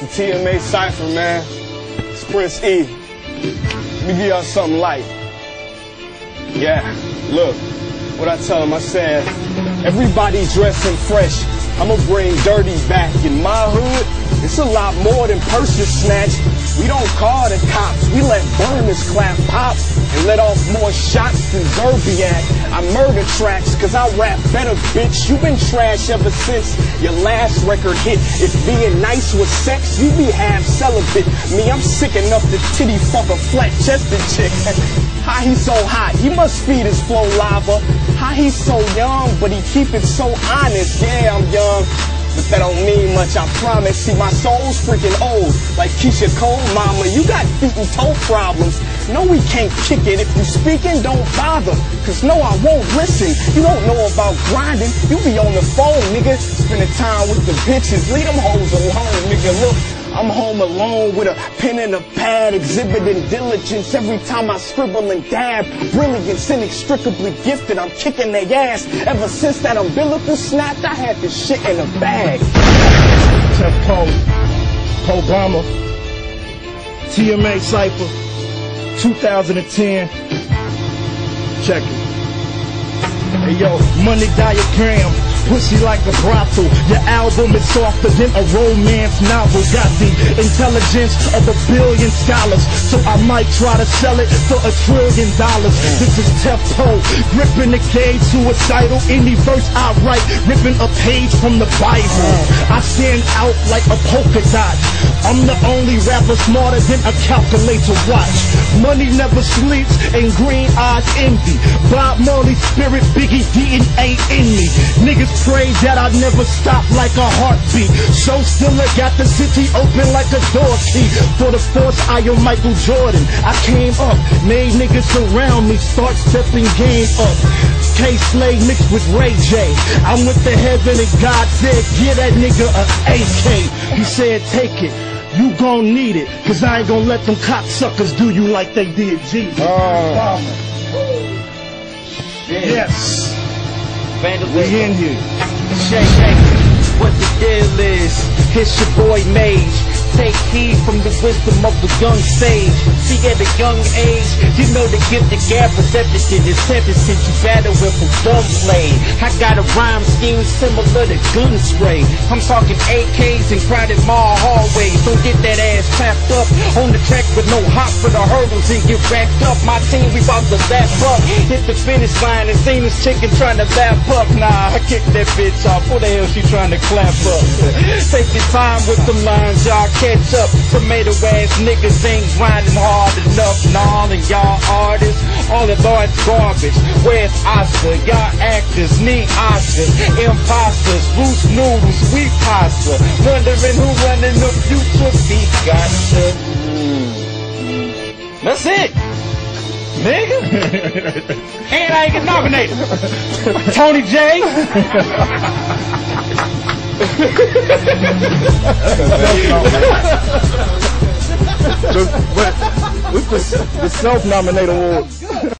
TMA Cypher, man. It's Prince E. Let me give y'all something light. Yeah, look, what I tell him, I said, everybody dressing fresh. I'ma bring dirty back. In my hood, it's a lot more than purses snatched. We don't call the cops, we let burners clap pop and let off more shots than Zerbiak. I murder tracks cause I rap better, bitch. You been trash ever since your last record hit. If being nice was sex, you be half celibate. Me, I'm sick enough to titty fuck a flat-chested chick. How he so hot? He must feed his flow lava. How he so young, but he keep it so honest. Yeah, I'm young, but that don't mean much, I promise. See, my soul's freaking old, like Keisha Cole, mama. You got feet and toe problems. No, we can't kick it. If you speaking, don't bother. Cause no, I won't listen. You don't know about grinding. You be on the phone, nigga. Spending time with the bitches. Leave them hoes alone, nigga. Look, I'm home alone with a pen and a pad, exhibiting diligence every time I scribble and dab. Brilliance, inextricably gifted, I'm kicking their ass. Ever since that umbilical snapped, I had this shit in a bag. Chef Poe Obama, TMA Cypher, 2010. Check it. Hey yo, money diagram. Pussy like a brothel. Your album is softer than a romance novel. Got the intelligence of a billion scholars, so I might try to sell it for $1 trillion. This is Chef Poe, gripping the cage, suicidal. Any verse I write, ripping a page from the Bible. I stand out like a polka dot. I'm the only rapper smarter than a calculator watch. Money never sleeps and green eyes envy. Bob Marley spirit, Biggie DNA in me. Niggas pray that I never stop like a heartbeat. So still I got the city open like a door key. For the force I am Michael Jordan. I came up, made niggas around me start stepping game up. K-Slay mixed with Ray J. I'm with the heaven and God said give that nigga a AK. He said take it, you gon' need it, cause I ain't gon' let them cocksuckers do you like they did Jesus. Yes, we in here. Shake, what the deal is? It's your boy Mage. Take heed from the wisdom of a young sage. See, at a young age, you know the gift of gab was evident. It's ever since you battle with a gunblade. I got a rhyme scheme similar to gun spray. I'm talking AKs and crowded mall hallways. Don't get that ass tapped up on the track with no hop for the hurdles and get racked up. My team, we about to lap up. Hit the finish line and seen this chicken trying to lap up. Nah, I kicked that bitch off. What the hell she trying to clap up? Take your time with them lines, y'all. Catch up, tomato ass niggas ain't grinding hard enough. Nah, and y'all artists, all the Lord's garbage. Where's Oscar? Y'all actors need Oscars. Imposters, loose noodles, we pasta. Wondering who running the future. We gotcha. That's it, nigga. And I ain't get nominated. Tony J. With the self-nominated award.